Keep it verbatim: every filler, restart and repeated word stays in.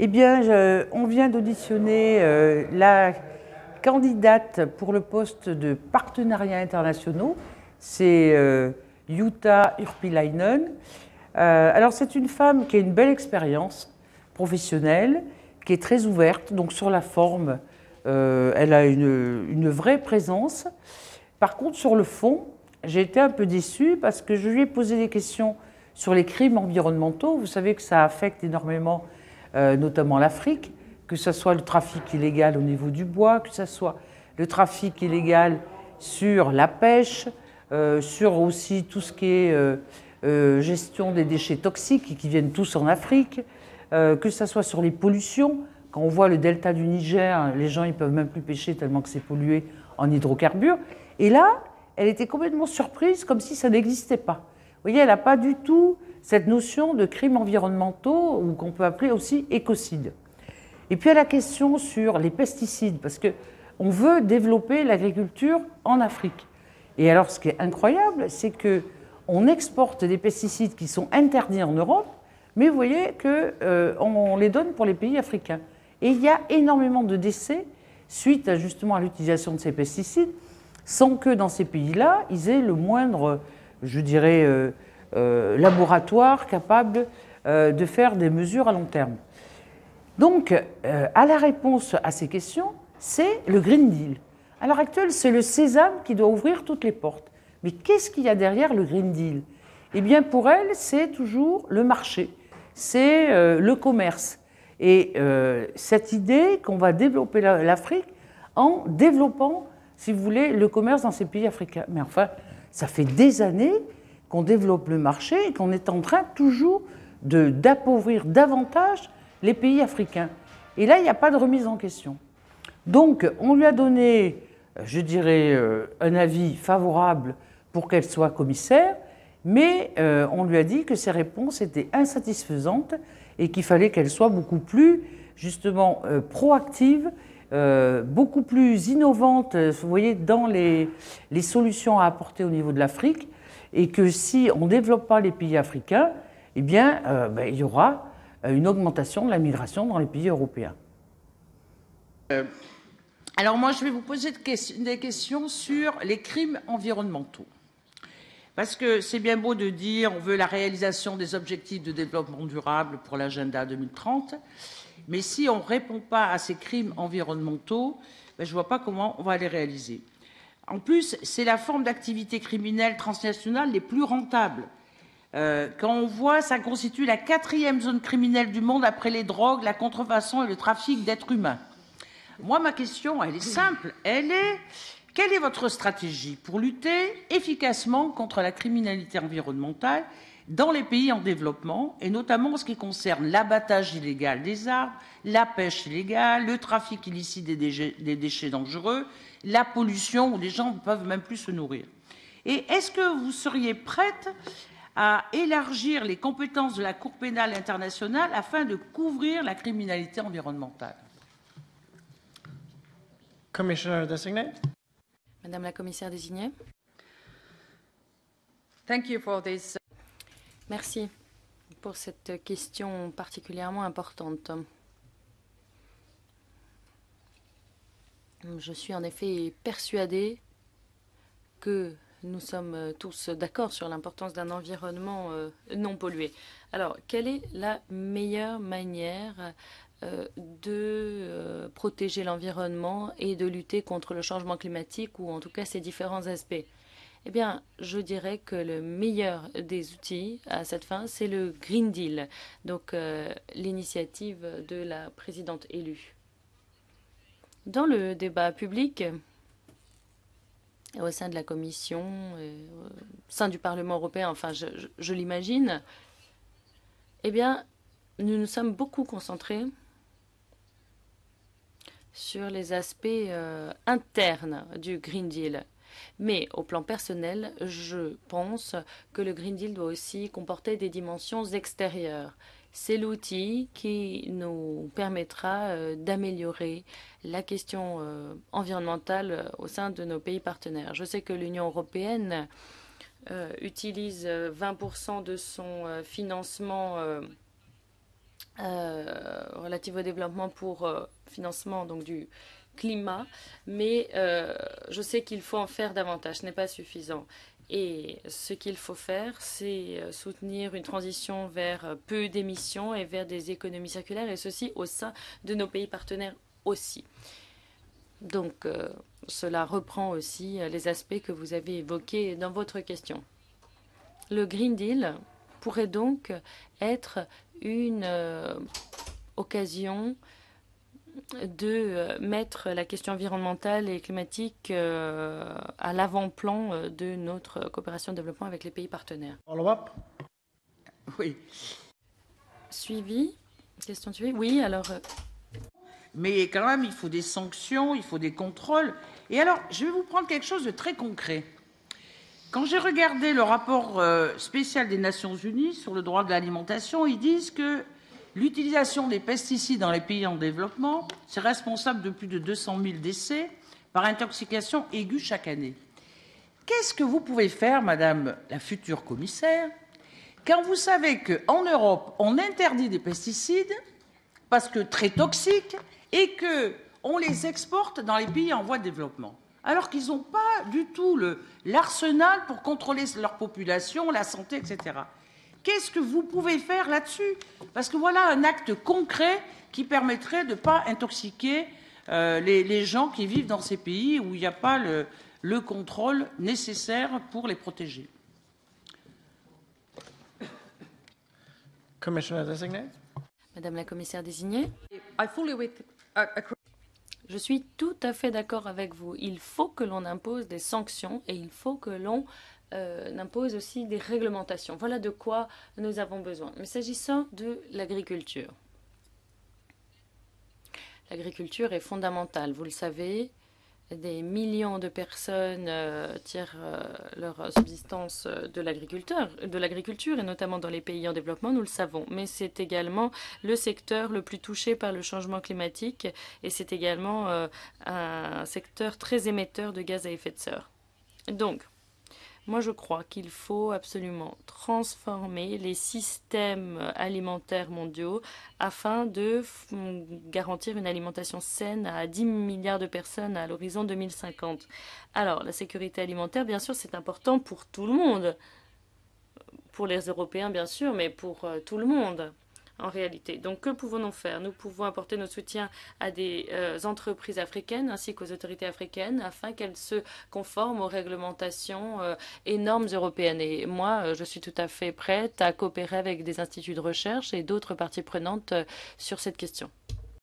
Eh bien, je, on vient d'auditionner euh, la candidate pour le poste de partenariats internationaux. C'est euh, Jutta Urpilainen. Euh, alors, c'est une femme qui a une belle expérience professionnelle, qui est très ouverte. Donc, sur la forme, euh, elle a une, une vraie présence. Par contre, sur le fond, j'ai été un peu déçue parce que je lui ai posé des questions sur les crimes environnementaux. Vous savez que ça affecte énormément Euh, notamment l'Afrique, que ce soit le trafic illégal au niveau du bois, que ce soit le trafic illégal sur la pêche, euh, sur aussi tout ce qui est euh, euh, gestion des déchets toxiques qui viennent tous en Afrique, euh, que ce soit sur les pollutions. Quand on voit le delta du Niger, les gens ne peuvent même plus pêcher tellement que c'est pollué en hydrocarbures. Et là, elle était complètement surprise, comme si ça n'existait pas. Vous voyez, elle n'a pas du tout cette notion de crimes environnementaux, ou qu'on peut appeler aussi écocides. Et puis, il y a la question sur les pesticides, parce qu'on veut développer l'agriculture en Afrique. Et alors, ce qui est incroyable, c'est qu'on exporte des pesticides qui sont interdits en Europe, mais vous voyez qu'on euh, les donne pour les pays africains. Et il y a énormément de décès suite à, justement à l'utilisation de ces pesticides, sans que dans ces pays-là, ils aient le moindre, je dirais, euh, Euh, laboratoire capable euh, de faire des mesures à long terme. Donc, euh, à la réponse à ces questions, c'est le Green Deal. À l'heure actuelle, c'est le sésame qui doit ouvrir toutes les portes. Mais qu'est-ce qu'il y a derrière le Green Deal? Eh bien, pour elle, c'est toujours le marché, c'est euh, le commerce. Et euh, cette idée qu'on va développer l'Afrique en développant, si vous voulez, le commerce dans ces pays africains. Mais enfin, ça fait des années qu'on développe le marché et qu'on est en train toujours d'appauvrir davantage les pays africains. Et là, il n'y a pas de remise en question. Donc, on lui a donné, je dirais, un avis favorable pour qu'elle soit commissaire, mais euh, on lui a dit que ses réponses étaient insatisfaisantes et qu'il fallait qu'elle soit beaucoup plus, justement, euh, proactive, euh, beaucoup plus innovante, vous voyez, dans les, les solutions à apporter au niveau de l'Afrique, et que si on ne développe pas les pays africains, eh bien, euh, ben, il y aura une augmentation de la migration dans les pays européens. Euh, alors moi, je vais vous poser des questions sur les crimes environnementaux. Parce que c'est bien beau de dire on veut la réalisation des objectifs de développement durable pour l'agenda deux mille trente, mais si on ne répond pas à ces crimes environnementaux, ben, je ne vois pas comment on va les réaliser. En plus, c'est la forme d'activité criminelle transnationale les plus rentables. Euh, quand on voit, ça constitue la quatrième zone criminelle du monde après les drogues, la contrefaçon et le trafic d'êtres humains. Moi, ma question, elle est simple. Elle est, quelle est votre stratégie pour lutter efficacement contre la criminalité environnementale dans les pays en développement, et notamment en ce qui concerne l'abattage illégal des arbres, la pêche illégale, le trafic illicite des déchets, des déchets dangereux, la pollution où les gens ne peuvent même plus se nourrir. Et est-ce que vous seriez prête à élargir les compétences de la Cour pénale internationale afin de couvrir la criminalité environnementale? Commissioner designate. Madame la commissaire désignée. Thank you for this. Merci pour cette question particulièrement importante. Je suis en effet persuadée que nous sommes tous d'accord sur l'importance d'un environnement non pollué. Alors, quelle est la meilleure manière de protéger l'environnement et de lutter contre le changement climatique, ou en tout cas ses différents aspects? Eh bien, je dirais que le meilleur des outils à cette fin, c'est le Green Deal, donc euh, l'initiative de la présidente élue. Dans le débat public, au sein de la Commission, euh, au sein du Parlement européen, enfin, je, je, je l'imagine, eh bien, nous nous sommes beaucoup concentrés sur les aspects euh, internes du Green Deal. Mais au plan personnel, je pense que le Green Deal doit aussi comporter des dimensions extérieures. C'est l'outil qui nous permettra euh, d'améliorer la question euh, environnementale au sein de nos pays partenaires. Je sais que l'Union européenne euh, utilise vingt pour cent de son euh, financement euh, euh, relative au développement pour euh, financement donc, du climat, mais euh, je sais qu'il faut en faire davantage, ce n'est pas suffisant. Et ce qu'il faut faire, c'est soutenir une transition vers peu d'émissions et vers des économies circulaires, et ceci au sein de nos pays partenaires aussi. Donc, euh, cela reprend aussi les aspects que vous avez évoqués dans votre question. Le Green Deal pourrait donc être une euh, occasion de mettre la question environnementale et climatique euh, à l'avant-plan de notre coopération de développement avec les pays partenaires. Follow-up? Oui. Suivi? Question suivie? Oui, alors... Euh... Mais quand même, il faut des sanctions, il faut des contrôles. Et alors, je vais vous prendre quelque chose de très concret. Quand j'ai regardé le rapport euh, spécial des Nations Unies sur le droit de l'alimentation, ils disent que l'utilisation des pesticides dans les pays en développement, c'est responsable de plus de deux cent mille décès par intoxication aiguë chaque année. Qu'est-ce que vous pouvez faire, Madame la future commissaire, quand vous savez qu'en Europe, on interdit des pesticides parce que très toxiques et qu'on les exporte dans les pays en voie de développement, alors qu'ils n'ont pas du tout l'arsenal pour contrôler leur population, la santé, et cetera. Qu'est-ce que vous pouvez faire là-dessus? Parce que voilà un acte concret qui permettrait de ne pas intoxiquer euh, les, les gens qui vivent dans ces pays où il n'y a pas le, le contrôle nécessaire pour les protéger. Commissioner designate. Madame la commissaire désignée, je suis tout à fait d'accord avec vous. Il faut que l'on impose des sanctions et il faut que l'on euh, impose aussi des réglementations. Voilà de quoi nous avons besoin. Mais s'agissant de l'agriculture, l'agriculture est fondamentale. Vous le savez, des millions de personnes euh, tirent euh, leur subsistance de l'agriculture, de l'agriculture, et notamment dans les pays en développement, nous le savons. Mais c'est également le secteur le plus touché par le changement climatique et c'est également euh, un secteur très émetteur de gaz à effet de serre. Donc, moi, je crois qu'il faut absolument transformer les systèmes alimentaires mondiaux afin de garantir une alimentation saine à dix milliards de personnes à l'horizon deux mille cinquante. Alors, la sécurité alimentaire, bien sûr, c'est important pour tout le monde. Pour les Européens, bien sûr, mais pour euh, tout le monde. En réalité. Donc, que pouvons-nous faire? Nous pouvons apporter notre soutien à des euh, entreprises africaines ainsi qu'aux autorités africaines afin qu'elles se conforment aux réglementations euh, et normes européennes. Et moi, euh, je suis tout à fait prête à coopérer avec des instituts de recherche et d'autres parties prenantes euh, sur cette question.